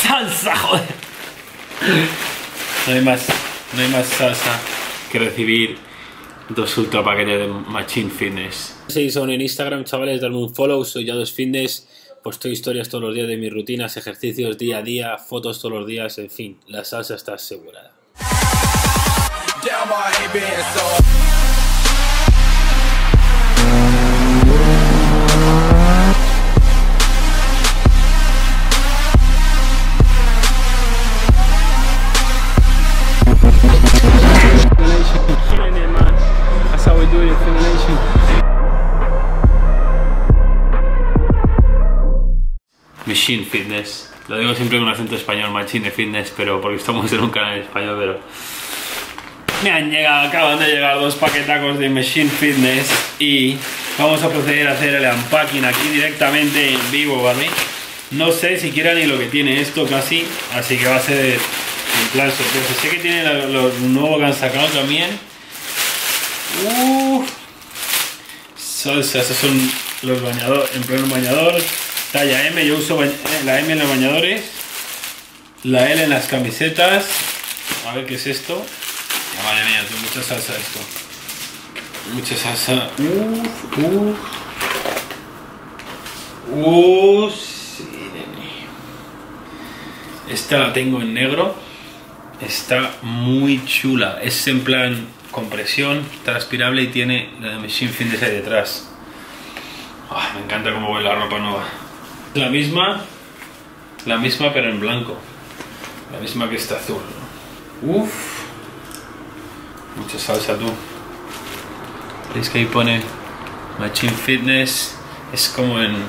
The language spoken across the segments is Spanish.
salsa, joder. No hay más salsa que recibir 2 ultra paquetes de Machine Fitness. Si seguís aún en Instagram, chavales, dadme un follow, soy Yados Fitness. Posto historias todos los días de mis rutinas, ejercicios día a día, fotos todos los días, en fin, la salsa está asegurada. Machine Fitness, lo digo siempre con un acento español, Machine Fitness, pero porque estamos en un canal en español, pero acaban de llegar 2 paquetacos de Machine Fitness y vamos a proceder a hacer el unpacking aquí directamente en vivo, ¿vale? No sé siquiera ni lo que tiene esto casi, así que va a ser en plan sorpresa. Sé que tiene lo nuevo que han sacado también. Salsa, esos son los bañadores, en pleno bañador. Talla M, yo uso la M en los bañadores, la L en las camisetas. A ver qué es esto. Ya, madre mía, tengo mucha salsa esto. Mucha salsa. Sí, esta la tengo en negro. Está muy chula. Es en plan compresión, transpirable y tiene la de Machine Fitness ahí detrás. Me encanta cómo ve la ropa nueva. La misma pero en blanco. La misma que está azul. Mucha salsa, tú. ¿Veis que ahí pone Machine Fitness? Es como en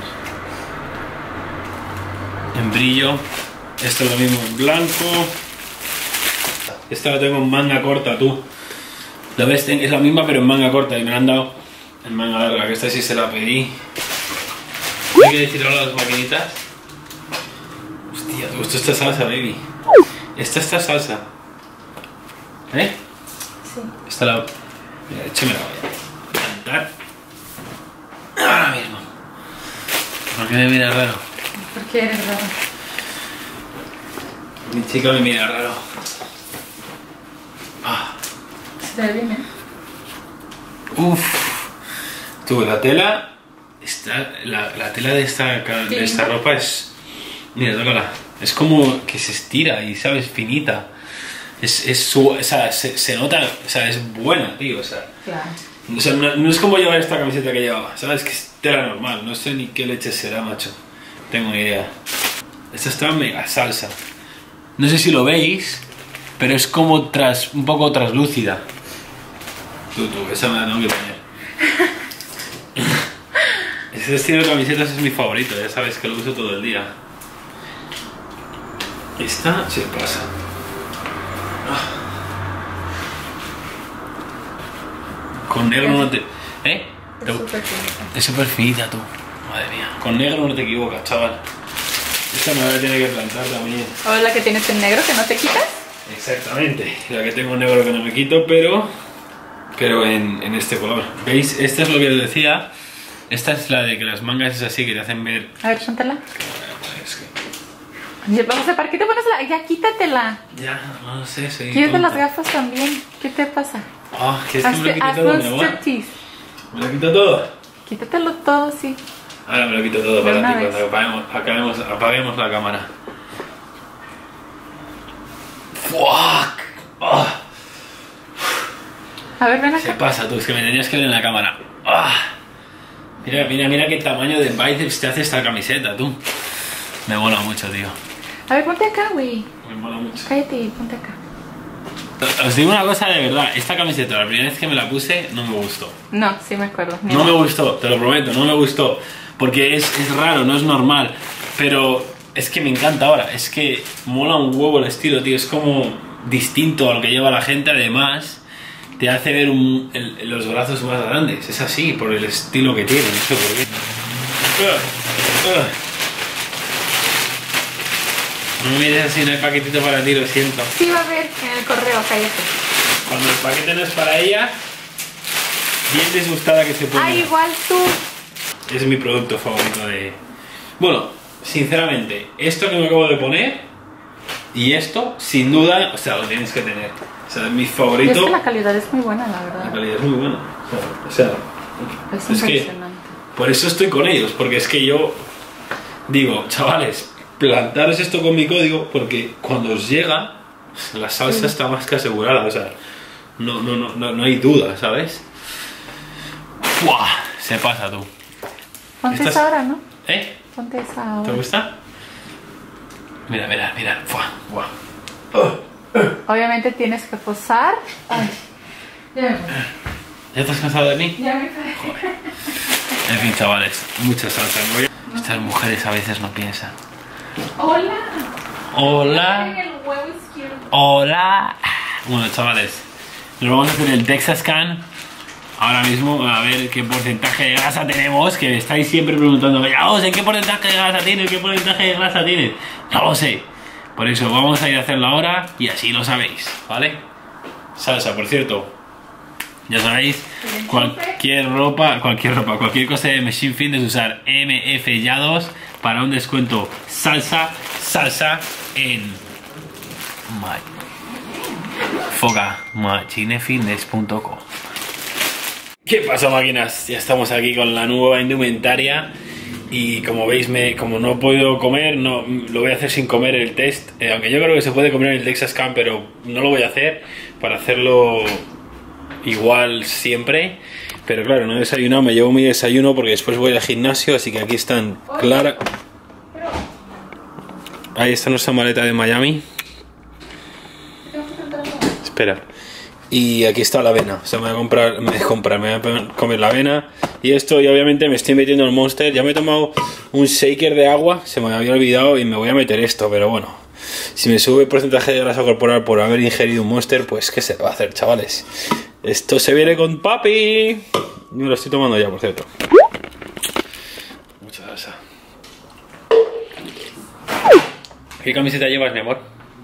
brillo. Esto es lo mismo en blanco. Esta la tengo en manga corta, tú. ¿Lo ves? Es la misma pero en manga corta y me la han dado en manga larga, que esta sí se la pedí. ¿Hay que decir ahora las maquinitas? Hostia, ¿te gustó esta salsa, baby? Esta salsa. ¿Eh? Sí. Esta la... Mira, échame la voy a plantar ahora mismo. ¿Por qué me mira raro? ¿Por qué eres raro? Mi chica me mira raro. Se te ve bien, ¿eh? Tú, la tela... La tela de esta ropa es... Mira, tócala. Es como que se estira y, ¿sabes? Finita. O sea, se nota, o sea, es buena, tío, o sea... Claro. O sea, no es como llevar esta camiseta que llevaba, ¿sabes? Que es tela normal, no sé ni qué leche será, macho. No tengo ni idea. Esta está mega salsa. No sé si lo veis, pero es como un poco traslúcida. Tú, esa me la tengo que poner. Ese estilo de camisetas es mi favorito, ya sabes que lo uso todo el día. Esta se pasa. Con negro no te... ¿Eh? Es súper finita, tú. Madre mía. Con negro no te equivocas, chaval. Esta me voy a tener que plantar también. ¿O la que tienes en negro que no te quitas? Exactamente. La que tengo en negro que no me quito, pero en este color. ¿Veis? Esta es lo que os decía. Esta es la de que las mangas es así, que te hacen ver... A ver, póntela. Vamos a ver, ¿qué te pones la...? Ya, quítatela. Ya, no sé, soy Quítate tonta. las gafas también. ¿Qué te pasa? Que es que me lo quito todo, mi amor. ¿Me lo quito todo? Quítatelo todo, sí. Ahora me lo quito todo para ti, vez. cuando apaguemos la cámara. ¡Fuck! A ver, ven Se acá. pasa, tú, es que me tenías que ver en la cámara. Mira qué tamaño de bíceps te hace esta camiseta, tú. Me mola mucho, tío. A ver, ponte acá, güey. Me mola mucho. Cállate, ponte acá. Os digo una cosa de verdad, esta camiseta la primera vez que me la puse no me gustó. No, sí me acuerdo. No me gustó, te lo prometo, no me gustó. Porque es raro, no es normal. Pero es que me encanta ahora, es que mola un huevo el estilo, tío. Es como distinto a lo que lleva la gente, además te hace ver los brazos más grandes. Es así, por el estilo que tiene, no sé por qué. No me mires así, no hay paquetito para ti, lo siento. Sí va a haber en el correo, cállate. Cuando el paquete no es para ella, bien disgustada que se pone. Ah, igual tú. Es mi producto favorito de... Bueno, sinceramente, esto que me acabo de poner Y esto, sin duda, o sea, lo tienes que tener. O sea, es mi Y favorito. es que la calidad es muy buena, la La verdad. calidad es muy buena. O sea, Es que impresionante. por eso estoy con ellos, porque es que yo digo, chavales, plantaros esto con mi código, porque cuando os llega, la salsa está más que asegurada. O sea, no hay duda, ¿sabes? ¡Buah! Se pasa tú. Ponte Estás- esa ahora, ¿no? ¿Eh? Ponte esa ¿Te ahora. gusta? Mira, mira, mira. ¡Buah! ¡Buah! Obviamente tienes que posar. Ay. ¿Ya estás cansado de mí? Ya me parece. En fin, chavales, mucha salsa. Estas mujeres a veces no piensan. Hola. Hola. El huevo izquierdo. Hola. Bueno, chavales, nos vamos a hacer el DEXA-Scan ahora mismo, a ver qué porcentaje de grasa tenemos, que me estáis siempre preguntando, ya ¿en qué porcentaje de grasa tienes? ¿Qué porcentaje de grasa tienes? No lo sé. Por eso vamos a ir a hacerlo ahora y así lo sabéis, ¿vale? Salsa, por cierto, ya sabéis, cualquier cualquier cosa de Machine Fitness, usar MFYA2 para un descuento salsa en machinefitness.com. ¿Qué pasa, máquinas? Ya estamos aquí con la nueva indumentaria y como veis, como no he podido comer, lo voy a hacer sin comer el test, aunque yo creo que se puede comer el DEXA-Scan, pero no lo voy a hacer para hacerlo igual siempre. Pero claro, no he desayunado, me llevo mi desayuno porque después voy al gimnasio, así que aquí están Clara. Ahí está nuestra maleta de Miami. Espera. Y aquí está la avena. O sea, me voy a comer la avena. Y esto, y obviamente me estoy metiendo el Monster. Ya me he tomado un shaker de agua, se me había olvidado y me voy a meter esto, pero bueno. Si me sube el porcentaje de grasa corporal por haber ingerido un Monster, pues ¿qué se va a hacer, chavales? Esto se viene con papi. Yo me lo estoy tomando ya, por cierto. Mucha salsa. ¿Qué camiseta llevas, mi amor?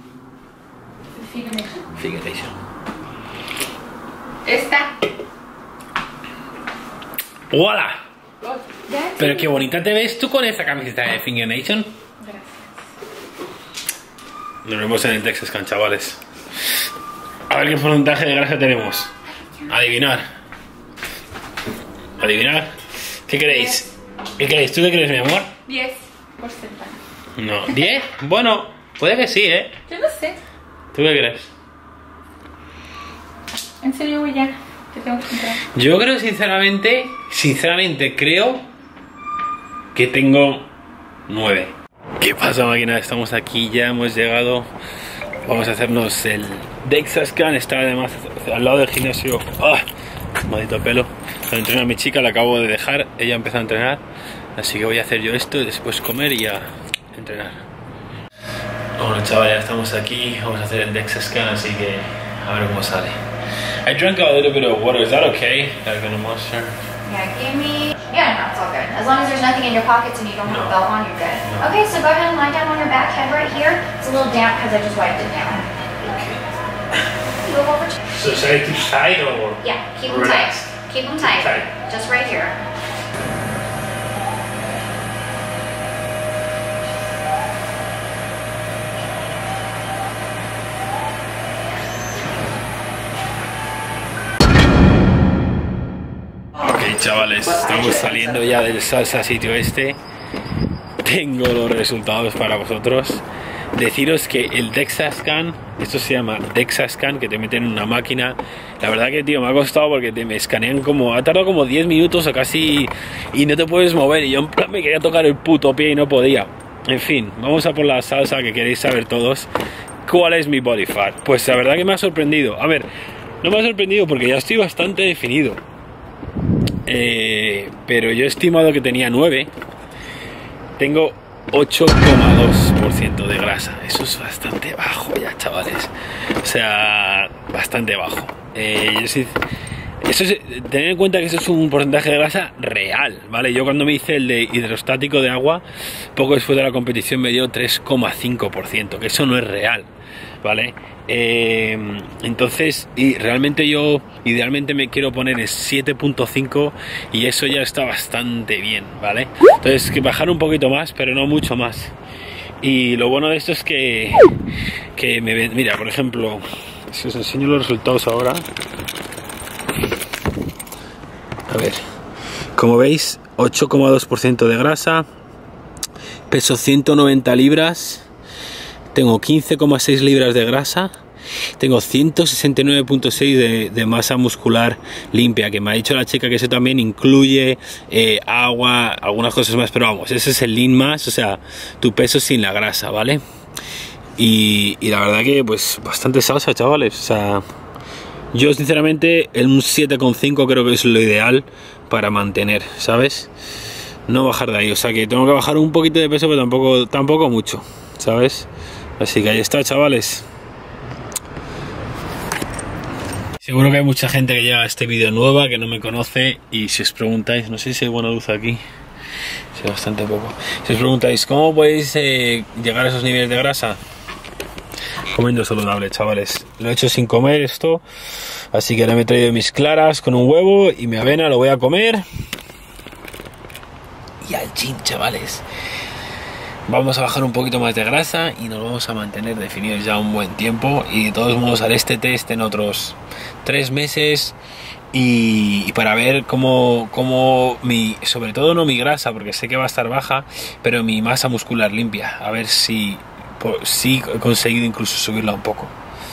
Figuration. Esta. ¡Hola! Pero qué bonita te ves tú con esta camiseta de Finger Nation. Gracias. Nos vemos en el DEXA-Scan, chavales. A ver qué porcentaje de grasa tenemos. Adivinar. ¿Adivinar? ¿Qué queréis? ¿Qué queréis? ¿Tú qué crees, mi amor? 10%. No. ¿10? Bueno, puede que sí, ¿eh? Yo no sé. ¿Tú qué crees? En serio, güey, ya. Te tengo que comprar. Yo creo, sinceramente creo que tengo 9. ¿Qué pasa, máquina? Estamos aquí, ya hemos llegado. Vamos a hacernos el DEXA-Scan. Está además al lado del gimnasio. ¡Ah! Maldito pelo. Para entrenar a mi chica, la acabo de dejar. Ella empezó a entrenar. Así que voy a hacer yo esto y después comer y ya entrenar. Bueno, chaval, ya estamos aquí. Vamos a hacer el DEXA-Scan, así que a ver cómo sale. I drank a little bit of water. Is that okay? Like in a Monster? Yeah, give me... Yeah, no, it's all good. As long as there's nothing in your pockets and you don't have No. a belt on, you're good. No. Okay, so go ahead and lie down on your back, head right here. It's a little damp because I just wiped it down. Move over to... So should I keep tight or? Yeah, keep them Relaxed. tight. Keep them tight. Tight. Just right here. Ok, chavales, estamos saliendo ya del salsa sitio este. Tengo los resultados para vosotros. Deciros que el DEXA-Scan, esto se llama DEXA-Scan, que te meten en una máquina. La verdad que, tío, me ha costado porque me escanean ha tardado como 10 minutos o casi y no te puedes mover. Y yo en plan me quería tocar el puto pie y no podía. En fin, vamos a por la salsa que queréis saber todos. ¿Cuál es mi body fat? Pues la verdad que me ha sorprendido. A ver, no me ha sorprendido porque ya estoy bastante definido. Pero yo he estimado que tenía 9. Tengo 8,2% de grasa. Eso es bastante bajo ya, chavales. O sea, bastante bajo. Tened en cuenta que eso es un porcentaje de grasa real, ¿vale? Yo cuando me hice el de hidrostático de agua, poco después de la competición me dio 3,5%, que eso no es real, ¿vale? Entonces, y realmente yo idealmente me quiero poner en 7,5 y eso ya está bastante bien, ¿vale? Entonces, que bajar un poquito más, pero no mucho más. Y lo bueno de esto es que me ven, mira, por ejemplo, si os enseño los resultados ahora. A ver, como veis, 8,2% de grasa, peso 190 libras, tengo 15,6 libras de grasa, tengo 169,6 de masa muscular limpia, que me ha dicho la chica que eso también incluye agua, algunas cosas más, pero vamos, ese es el lean mass, o sea, tu peso sin la grasa, ¿vale? Y la verdad que pues bastante salsa, chavales, o sea, yo sinceramente un 7,5 creo que es lo ideal para mantener, ¿sabes? No bajar de ahí, o sea que tengo que bajar un poquito de peso, pero tampoco mucho, ¿sabes? Así que ahí está, chavales. Seguro que hay mucha gente que llega a este vídeo nueva, que no me conoce, y si os preguntáis, no sé si hay buena luz aquí, sí, bastante poco. Si os preguntáis, ¿cómo podéis llegar a esos niveles de grasa? Comiendo saludable, chavales. Lo he hecho sin comer esto, así que ahora me he traído mis claras con un huevo y mi avena, lo voy a comer. Y al gym, chavales. Vamos a bajar un poquito más de grasa y nos vamos a mantener definidos ya un buen tiempo. Y de todos modos haré este test en otros 3 meses y para ver cómo sobre todo no mi grasa, porque sé que va a estar baja, pero mi masa muscular limpia. A ver si he conseguido incluso subirla un poco.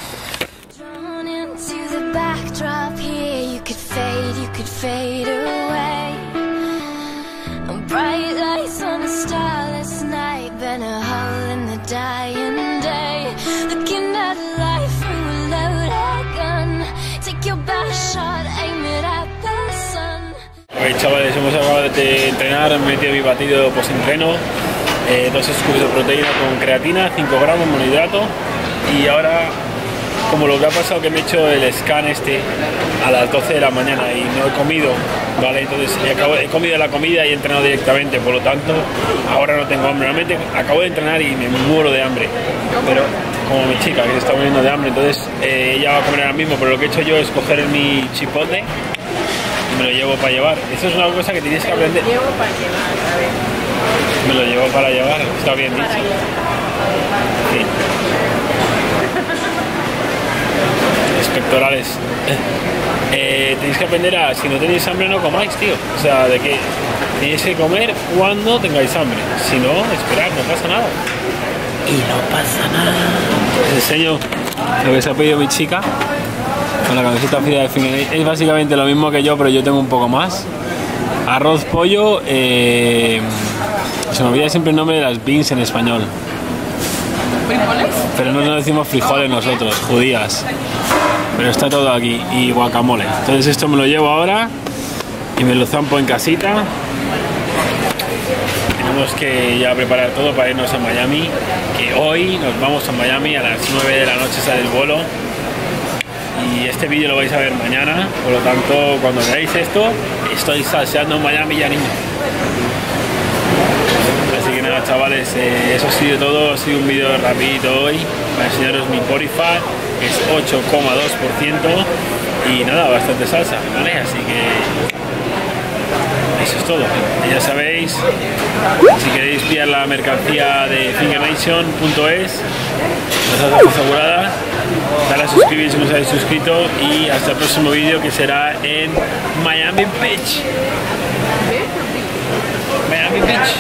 Oye, chavales, hemos acabado de entrenar, he metido mi batido post-entreno, 2 scoops de proteína con creatina, 5 gramos monohidrato, y ahora, como lo que ha pasado que me he hecho el scan a las 12 de la mañana y no he comido, ¿vale? Entonces he comido la comida y he entrenado directamente, por lo tanto ahora no tengo hambre. Realmente acabo de entrenar y me muero de hambre, pero como mi chica que se está muriendo de hambre, entonces ella va a comer ahora mismo, pero lo que he hecho yo es coger mi chipotle y me lo llevo para llevar. Eso es una cosa que tienes que aprender. Me lo llevo para llevar, a ver. Me lo llevo para llevar, está bien dicho. Sí. Pectorales. Tenéis que aprender a, si no tenéis hambre no comáis, tío. O sea, de que tenéis que comer cuando tengáis hambre. Si no, esperad, no pasa nada. Y no pasa nada. Os enseño lo que se ha pedido mi chica con la camiseta fría de Finger. Es básicamente lo mismo que yo, pero yo tengo un poco más. Arroz, pollo, se me olvida siempre el nombre de las beans en español. ¿Frijoles? Pero no decimos frijoles nosotros, judías. Pero está todo aquí, y guacamole. Entonces esto me lo llevo ahora y me lo zampo en casita. Tenemos que ya preparar todo para irnos a Miami, que hoy nos vamos a Miami a las 9 de la noche, sale el vuelo. Y este vídeo lo vais a ver mañana, por lo tanto cuando veáis esto, estoy salseando en Miami ya, niño. Así que nada, chavales, eso ha sido todo. Ha sido un vídeo rapidito hoy para enseñaros mi body fat, que es 8,2%, y nada, bastante salsa, ¿vale? Así que eso es todo. Y ya sabéis, si queréis pillar la mercancía de fingernation.es, nos asegurada, dale a suscribir si no os habéis suscrito, y hasta el próximo vídeo, que será en Miami Beach. Miami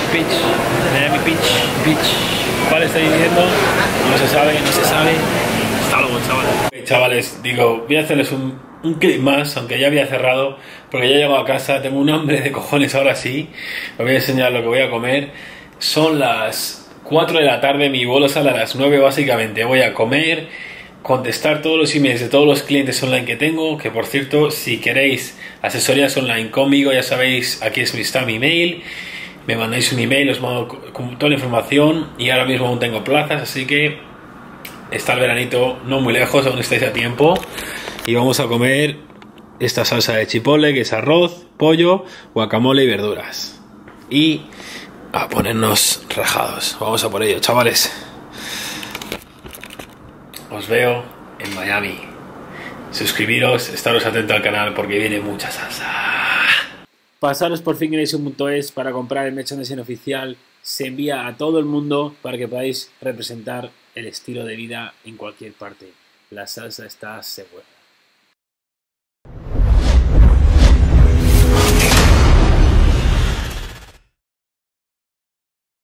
Beach. ¿Cuál estáis diciendo? No se sabe. Hasta luego, chavales. Chavales, digo, voy a hacerles un clip más, aunque ya había cerrado, porque ya llego a casa, tengo un hambre de cojones ahora sí. Os voy a enseñar lo que voy a comer. Son las 4 de la tarde, mi vuelo sale a las 9 básicamente. Voy a comer, contestar todos los emails de todos los clientes online que tengo, que por cierto, si queréis asesorías online conmigo, ya sabéis, aquí está mi email. Me mandáis un email, os mando con toda la información, y ahora mismo aún tengo plazas, así que está el veranito no muy lejos, aún estáis a tiempo, y vamos a comer esta salsa de chipotle, que es arroz, pollo, guacamole y verduras, y a ponernos rajados. Vamos a por ello, chavales. Os veo en Miami. Suscribiros, estaros atentos al canal porque viene mucha salsa. Pasaros por fingernation.es para comprar el merchandising oficial se envía a todo el mundo para que podáis representar el estilo de vida en cualquier parte. La salsa está segura.